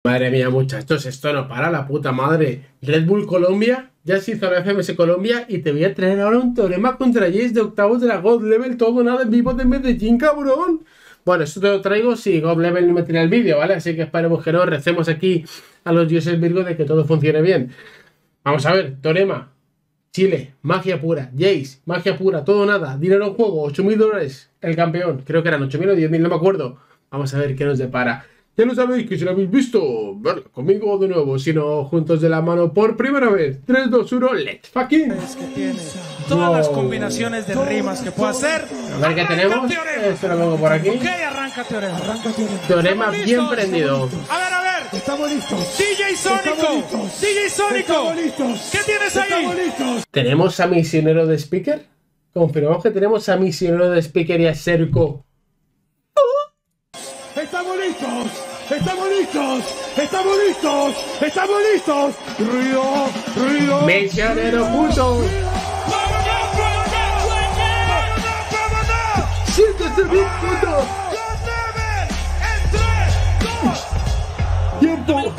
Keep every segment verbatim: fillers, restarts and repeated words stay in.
Madre mía, muchachos, esto no para, la puta madre. Red Bull Colombia, ya se hizo la F M S Colombia y te voy a traer ahora un teorema contra Jace de octavos de la God Level, todo nada en vivo de Medellín, cabrón. Bueno, esto te lo traigo si God Level no me tira el vídeo, ¿vale? Así que esperemos que no, recemos aquí a los dioses Virgo de que todo funcione bien. Vamos a ver, teorema. Chile, magia pura. Jace, magia pura, todo nada. Dinero en juego, ocho mil dólares. El campeón, creo que eran ocho mil o diez mil, no me acuerdo. Vamos a ver qué nos depara. Ya lo sabéis que si lo habéis visto, verlo conmigo de nuevo, sino juntos de la mano por primera vez. tres, dos, uno, let's fucking. Es que tiene todas no. las combinaciones de rimas que puede hacer. A ver qué tenemos. Esto lo pongo por aquí. Ok, arranca teorema. Arranca teorema. Teorema bien prendido. A ver, a ver. Estamos listos. D J Sónico. D J Sónico. ¿Qué tienes ahí? ¿Tenemos a misionero de speaker? Confirmamos que tenemos a misionero de speaker y a Cerco. ¡Estamos listos! ¡Estamos listos! ¡Estamos listos! ¡Estamos listos! ¡Ruido! ¡Ruido! ¡Misionero puto! ¡Siéntese bien puto! ¡Tiempo!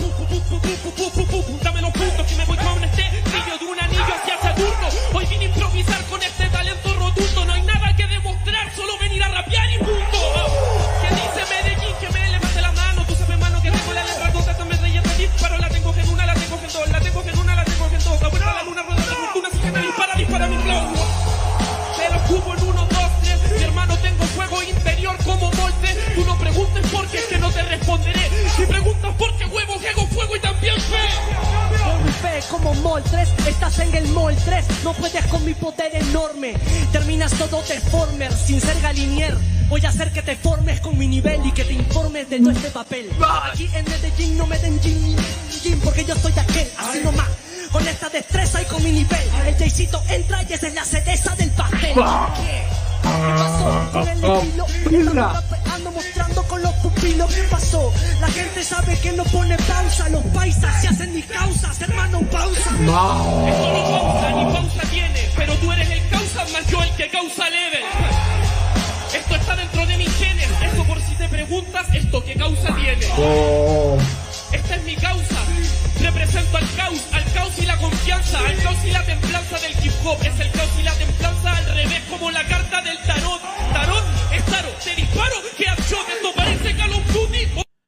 Dame los puntos que me voy con este brillo de un anillo hacia Saturno. Hoy vine a improvisar con este talento rotundo. No hay nada que demostrar, solo venir a rapear y punto. ¿Qué dice Medellín? Que me levante la mano. Tú sabes, mano, que tengo la letra corta, me reyes de disparo. La tengo en una, la tengo en dos, la tengo en una, la tengo en dos. La vuelta a la luna, rueda de fortuna, así que me dispara, dispara mi flow. Te lo cubo en uno, dos, tres. Mi hermano, tengo fuego interior como Molte. Tú no preguntes por qué, es que no te responderé. Si preguntas por qué huevo, hago fuego y también fe. Fe como Mol tres, estás en el Mol tres. No puedes con mi poder enorme. Terminas todo deformer, sin ser galinier. Voy a hacer que te formes con mi nivel y que te informes de todo este papel. Aquí en Medellín no me den gin, gin, porque yo soy aquel, así nomás. Con esta destreza y con mi nivel. El Jaycito entra y esa es la cereza del pastel. ¿Qué pasó con el estilo? Ando mostrando con los pupilos qué pasó. La gente sabe que no pone pausa. Los paisas se hacen mis causas, hermano, pausa. No. Esto no pausa, ni pausa tiene. Pero tú eres el causa, más yo el que causa level. Esto está dentro de mis genes. Eso por si te preguntas, esto qué causa tiene. Oh. Esta es mi causa. Represento al caos, al caos y la confianza, al caos y la templanza del hip hop. Es el caos y la templanza al revés, como la carta del tarot. Tarot es tarot, te disparo, que acción, esto parece Call of Duty.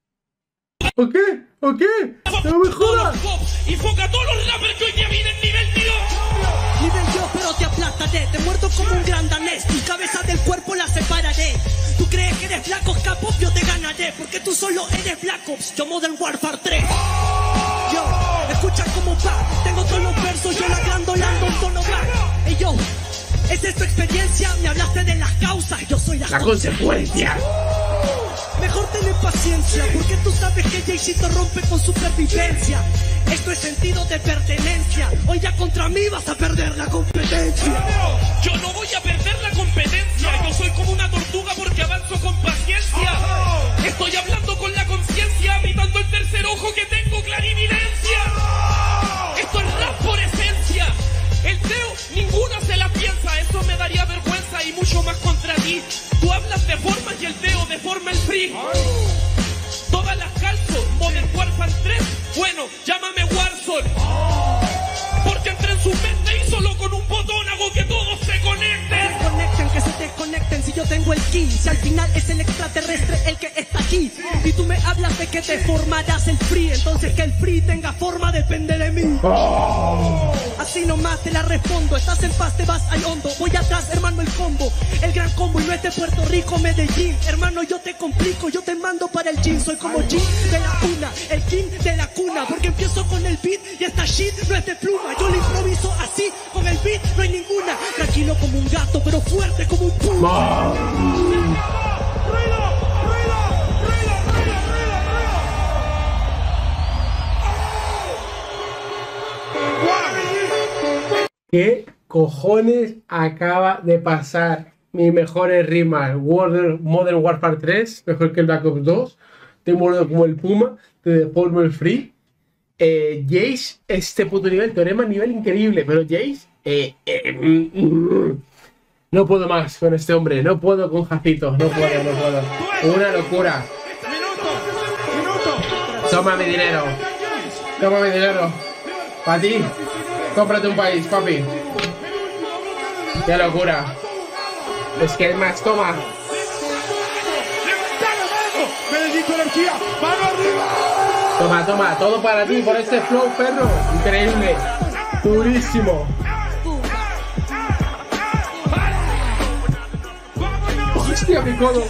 ¿O qué? ¿O qué? ¡No me jodas! Y foca a todos los rappers que hoy día vienen nivel Dios. Nivel Dios, pero te aplastaré. Te muerdo como un gran danés. Tu cabeza del cuerpo la separaré. Tú crees que eres Black Ops, Capo, yo te ganaré. Porque tú solo eres Black Ops, yo Modern Warfare tres. Yo, escucha cómo va. Tengo todos los versos, yo ladrando, lando un tono black. Ey yo, ¿esa es tu experiencia? Me hablaste de las causas, yo soy la, la consecuencia. Mejor tener paciencia, porque tú sabes que Jaycito rompe con supervivencia. Esto es sentido de pertenencia. Hoy ya contra mí vas a perder la competencia. Yo no voy a perder la competencia. Yo soy como una tortuga porque avanzo con paciencia. Estoy hablando con la conciencia, habitando el tercer ojo que tengo clarividencia. Esto es rap por esencia. El Teo, ninguna se la piensa. Eso me daría vergüenza y mucho más contra ti. Tú hablas de formas y el Teo deforma el free. Todas las calzo, Modern Warfare tres. Bueno, llámame Warzone. Porque entré en su mente y solo con un botón hago que todos se conecten. Conecten, que se desconecten si yo tengo el key. Si al final es el extraterrestre el que está aquí. Y tú me hablas de que te formarás el free. Entonces que el free tenga forma depende de mí. Oh. Así nomás te la respondo. Estás en paz, te vas al hondo. Voy atrás, hermano, el combo. El gran combo y no es de Puerto Rico, Medellín. Hermano, yo te complico, yo te mando para el gym. Soy como G de la cuna, el king de la cuna. Porque empiezo con el beat y esta shit no es de pluma. Yo lo improviso así, con el beat no hay ninguna. Tranquilo como un gato, pero fuerte como un puma. ¡Ruido! ¡Ruido! ¡Ruido! ¡Ruido! ¡Ruido! ¿Qué cojones acaba de pasar? Mis mejores rimas. Modern Warfare tres, mejor que el Black Ops dos. Te muerdo como el puma, te deformo el free. Eh, Jace, este puto nivel, teorema nivel increíble, pero Jace, eh, eh, mm, mm, no puedo más con este hombre, no puedo con Jacito, no puedo, no puedo. Una locura. Toma mi dinero. Toma mi dinero. Para ti. Cómprate un país, papi. Qué locura. Es que el Max, toma. Benedicto Energía, mano arriba. Toma, toma, todo para ti, por este flow, perro. Increíble. Durísimo. Hostia, mi codo.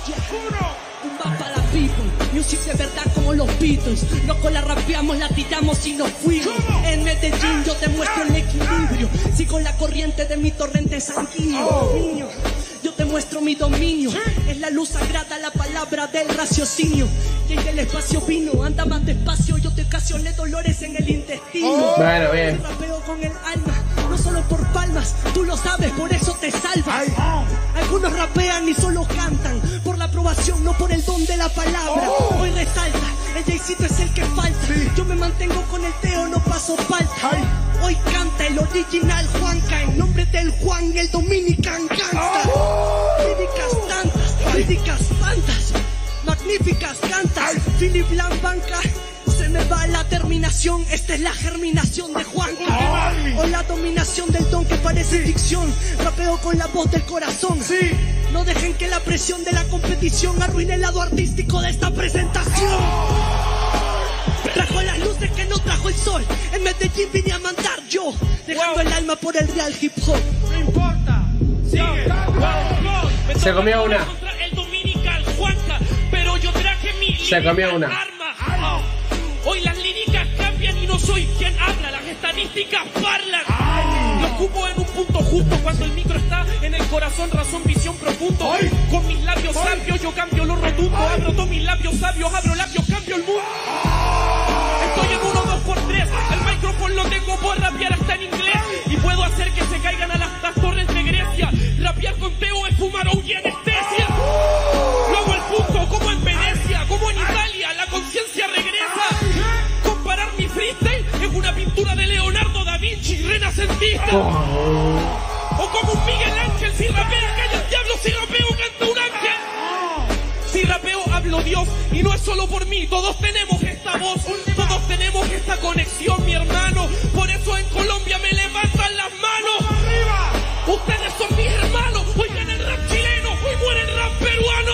Music de verdad como los Beatles. Loco la rapeamos, la tiramos y nos fuimos. En Medellín yo te muestro el equilibrio. Sigo la corriente de mi torrente sanguíneo. Niño, yo te muestro mi dominio. Es la luz sagrada, la palabra del raciocinio. Y el del espacio vino, anda más despacio. Yo te ocasioné dolores en el intestino. Bueno, bien. Te rapeo con el alma, no solo por palmas. Tú lo sabes, por eso te salvas. Algunos rapean y solo cantan por la aprobación, no por el don de la palabra. Hoy resalta, el Jaycito es el que falta. Yo me mantengo con el Teo, no paso falta. Hoy canta el original Juanca, en nombre del Juan, el Dominican canta. Líricas tantas, líricas tantas, magníficas cantas. Philip Lambanca, se me va la terminación. Esta es la germinación de Juanca. O la dominación del don que parece ficción. Rapeo con la voz del corazón. No dejen que la presión de la competición arruine el lado artístico de esta presentación. Trajo las luces que no trajo el sol. En Medellín vine a mandar yo, dejando wow. el alma por el real hip hop. No importa, sigue. Wow. Se comió una. El Dominical Juanca, pero yo traje mi Se comió una. Arma. Oh. Hoy las líricas cambian y no soy quien habla. Las estadísticas parlan. Lo ocupo en un punto justo cuando el micro está en el corazón, razón, visión profundo. Ay. Con mis labios Ay. sabios yo cambio lo rotundo. Ay. Abro todos mis labios sabios, abro labios, cambio el mundo. Estoy en uno, dos por tres. El micrófono lo tengo por rapear hasta en inglés. Y puedo hacer que se caigan a las, las torres de Grecia. Rapear con Teo es fumar o y anestesia. Luego el punto, como en Venecia, como en Italia, la conciencia regresa. Comparar mi freestyle es una pintura de Leonardo da Vinci, renacentista. O como un Miguel Ángel, si rapea calla el diablo, si rapeo canta un ángel. Si rapeo hablo Dios, y no es solo por mí, todos tenemos esta voz, todos tenemos esta conexión, mi hermano. Por eso en Colombia me levantan las manos. Ustedes son mis hermanos, hoy gana el rap chileno, hoy muere el rap peruano.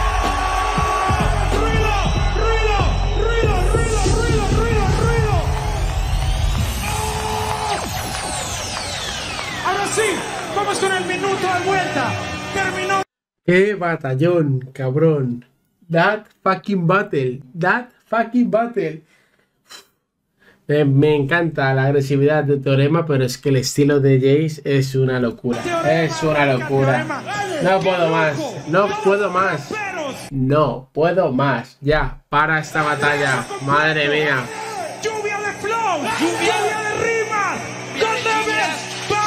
¡Ruido! ¡Ruido! ¡Ruido! ¡Ruido! ¡Ruido! ¡Ruido! ¡Ruido! Ahora sí, vamos con el minuto de vuelta. Terminó. ¡Qué batallón, cabrón! That fucking battle. That fucking battle. Me, me encanta la agresividad de Teorema, pero es que el estilo de Jace es una locura. Es una locura. No puedo más. No puedo más. No puedo más. Ya, para esta batalla. Madre mía. Lluvia de flow. Lluvia de rimas. ¿Dónde ves?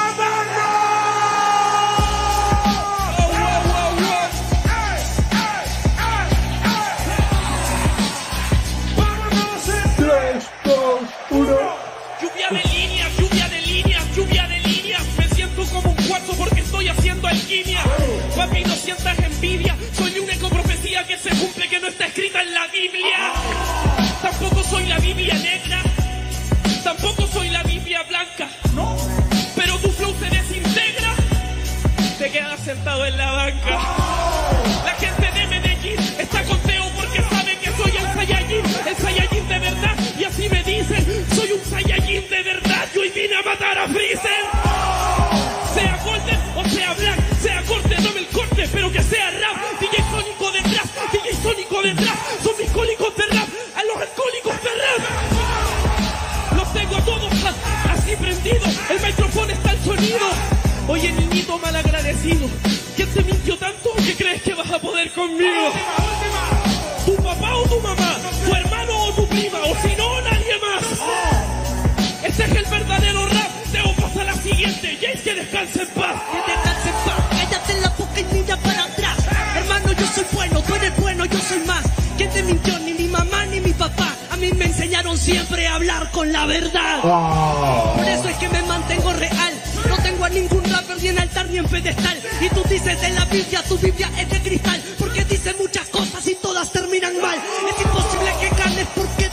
Lluvia de líneas, lluvia de líneas, lluvia de líneas. Me siento como un cuarzo porque estoy haciendo alquimia. Papi, no sientas envidia. Soy una ecoprofecía que se cumple, que no está escrita en la Biblia. Tampoco soy la Biblia negra. Tampoco soy la Biblia blanca. Pero tu flow se desintegra. Te quedas sentado en la banca. La gente de Medellín está con Teo porque sabe que soy el Saiyajin. El Saiyajin de verdad. Y así me dicen, soy un Saiyajin de verdad. Yo hoy vine a matar a Freezer. Sea Golden o sea Black, sea corte, dame el corte, pero que sea rap. D J Sónico detrás, D J Sónico detrás. Son mis cólicos de rap, a los alcohólicos de rap. Los tengo a todos así prendidos. El micrófono está al sonido. Oye, niñito malagradecido, ¿quién te mintió tanto que crees que vas a poder conmigo? ¿Tu papá o tu mamá? ¿Tu hermano o tu prima? O si no, nadie más. Este es el verdadero rap. Teo, pasa la siguiente. Jace, que descanse en paz. Que descanse en paz. Cállate la boca y mira para atrás. Hermano, yo soy bueno, tú eres bueno, yo soy más. ¿Quién te mintió? Ni mi mamá ni mi papá. A mí me enseñaron siempre a hablar con la verdad. Oh. Por eso es que me mantengo real. No tengo a ningún rapper ni en altar ni en pedestal. Y tú dices de la Biblia, tu Biblia es de cristal. Porque dice muchas cosas y todas terminan mal. Es imposible que ganes porque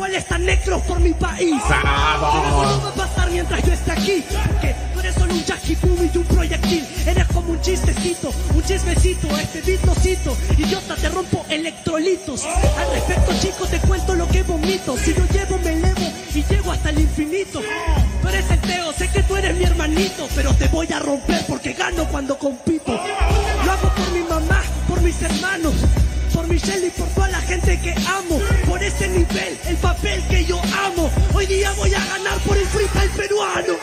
igual están negros por mi país. ¡Vamos! Eso no va a pasar mientras yo esté aquí. Porque tú eres solo un Jackie Boom y un proyectil. Eres como un chistecito, un chismecito. Este beat lo cito. Idiota, te rompo electrolitos. Al respecto, chicos, te cuento lo que vomito. Si yo llevo, me elevo y llego hasta el infinito. Tú eres el Teo, sé que tú eres mi hermanito, pero te voy a romper porque gano cuando compito. Lo hago por mi mamá, por mis hermanos, por Michelle y por toda la gente que amo. Por ese nivel, el papel que yo amo. Hoy día voy a ganar por el freestyle peruano.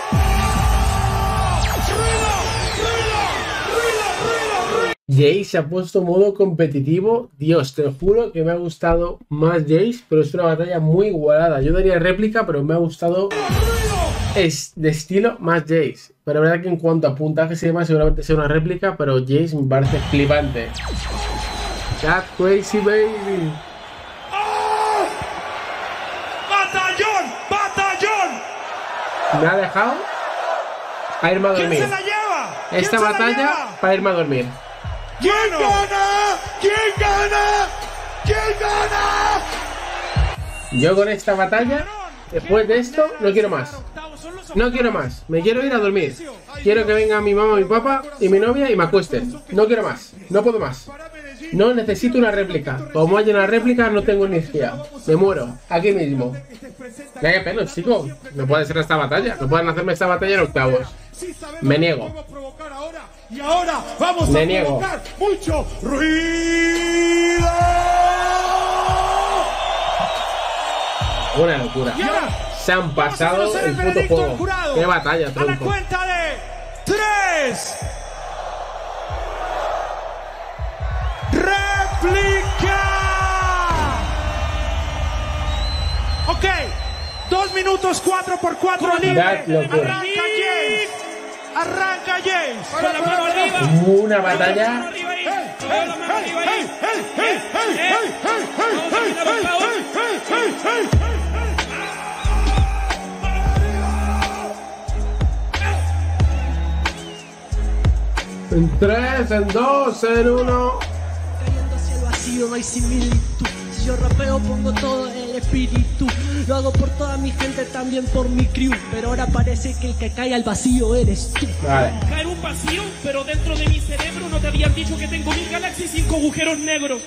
Jace se ha puesto modo competitivo. Dios, te juro que me ha gustado más Jace, pero es una batalla muy igualada. Yo daría réplica, pero me ha gustado es de estilo más Jace. Pero la verdad que en cuanto a puntajes y demás, seguramente sea una réplica, pero Jace me parece flipante. That crazy baby. ¡Oh! ¡Batallón! ¡Batallón! Me ha dejado para irme a ¿Quién dormir. se la lleva? ¿Quién Esta se la batalla lleva? para irme a dormir. ¿Quién gana? ¿Quién gana? ¿Quién gana? Yo con esta batalla, después de esto, no quiero más. No quiero más. Me quiero ir a dormir. Quiero que venga mi mamá, mi papá y mi novia y me acuesten. No quiero más. No puedo más. No necesito una réplica. Como haya una réplica, no tengo energía. Me muero. Aquí mismo. Mira qué pelos, chicos. No puede ser esta batalla. No pueden hacerme esta batalla en octavos. Me niego. Y ahora vamos Me a niego. provocar mucho ruido. Una locura. Y ahora Se han pasado vamos a conocer el el puto veredicto del juego. jurado. Qué batalla, A la tronco. cuenta de tres. ¡Réplica! Ok. Dos minutos, cuatro por cuatro libre. That locura. Arranca James. Arranca James. Con la mano arriba. Una batalla. Arriba ahí. Con la mano arriba ahí. Eh, vamos a quitar los cabos. En tres, en dos, en uno. Cayendo hacia el vacío, no hay similitud. Si yo rapeo pongo todo el espíritu. Lo hago por toda mi gente, también por mi crew. Pero ahora parece que el que cae al vacío eres tú. Vale. Caer un vacío, pero dentro de mi cerebro no te habían dicho que tengo mil galaxias y cinco agujeros negros.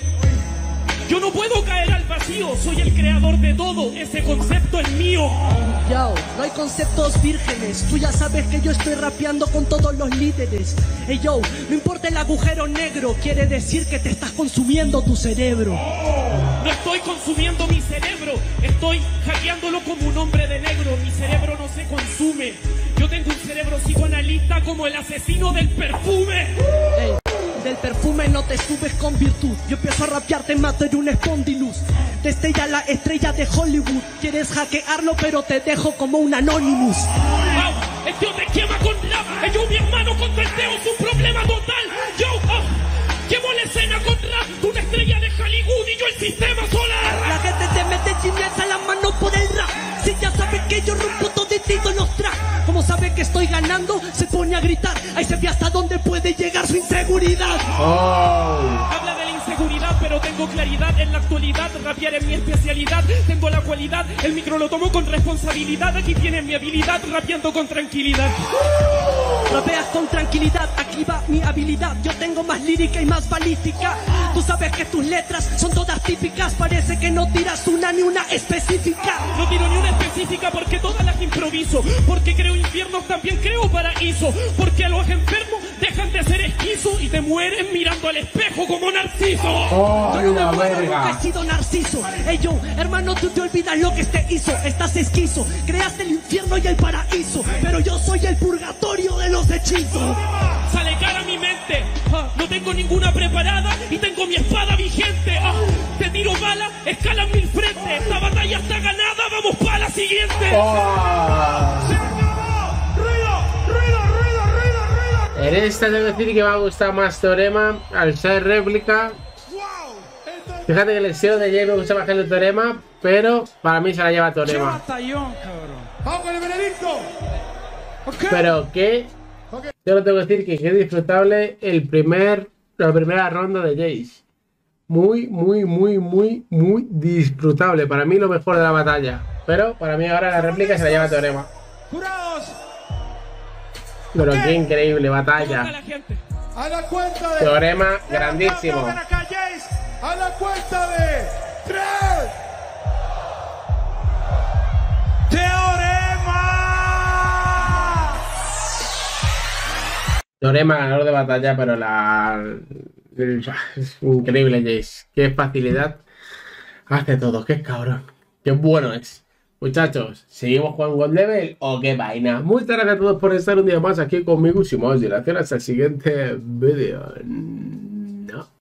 Yo no puedo caer al vacío, soy el creador de todo, ese concepto es mío. Yo, no hay conceptos vírgenes. Tú ya sabes que yo estoy rapeando con todos los líderes. Ey yo, no importa el agujero negro, quiere decir que te estás consumiendo tu cerebro. No estoy consumiendo mi cerebro, estoy hackeándolo como un hombre de negro. Mi cerebro no se consume. Yo tengo un cerebro psicoanalista como el asesino del perfume. Ey, del perfume no te subes con virtud. Yo empiezo a rapear, te mato en un espondilus. Te estrella la estrella de Hollywood. Quieres hackearlo, pero te dejo como un Anonymous. Oh, el tío te quema con rap. Yo mi hermano contra el Teo es un problema total. Yo oh, llevo la escena con rap. Tú una estrella de Hollywood y yo el sistema solar. La gente te mete chinas a la mano por el rap. Si ya sabes que yo rompo toditito los tracks. Como sabe que estoy ganando, se pone a gritar. Ahí se ve hasta dónde puede llegar su inseguridad. Oh. Habla de la inseguridad, pero tengo claridad en la actualidad. Rapear es mi especialidad, tengo la cualidad. El micro lo tomo con responsabilidad. Aquí tiene mi habilidad, rapeando con tranquilidad. Rapeas con tranquilidad, aquí va mi habilidad. Yo tengo más lírica y más balística. Tú sabes que tus letras son todas típicas. Parece que no tiras una ni una específica. No tiro ni una específica porque todas las improviso. Porque creo infiernos, también creo paraíso. Porque a los enfermos dejan de ser esquizo y te mueren mirando al espejo como Narciso. Oh, Yo no la me muero, nunca verga. he sido narciso. Ey yo, hermano, tú te olvidas lo que te hizo. Estás esquizo, creaste el infierno y el paraíso. Pero yo soy el purgatorio de los hechizos. Sale cara a mi mente, ah, no tengo ninguna preparada y tengo mi espada vigente. Ah, te tiro bala, escalan mil frentes. Esta batalla está ganada, vamos para la siguiente. Oh. ¡Se acabó! ¡Ruido! ¡Ruido! ¡Ruido! ¡Ruido! ¡Ruido! En esta tengo que decir que me ha gustado más Teorema al ser réplica. Fíjate que el estilo de Jay me gusta más que el Teorema, pero para mí se la lleva ¡Qué Teorema. batallón, cabrón! ¡Vamos con el veredicto! Ok. Pero que yo no tengo que decir que qué disfrutable el primer, la primera ronda de Jace. muy, muy, muy, muy, muy disfrutable. Para mí lo mejor de la batalla. Pero para mí ahora la réplica se la lleva Teorema. Jurados. Pero qué increíble batalla. A la cuenta de... Teorema grandísimo. A la cuenta de... ¡Tres! ¡Teorema! Teorema ganador de batalla, pero la... Es increíble, Jace. Qué facilidad hace todo. Qué cabrón. Qué bueno es. Muchachos, ¿seguimos jugando God Level o qué vaina? Muchas gracias a todos por estar un día más aquí conmigo. Sin más dilación, hasta el siguiente vídeo. No.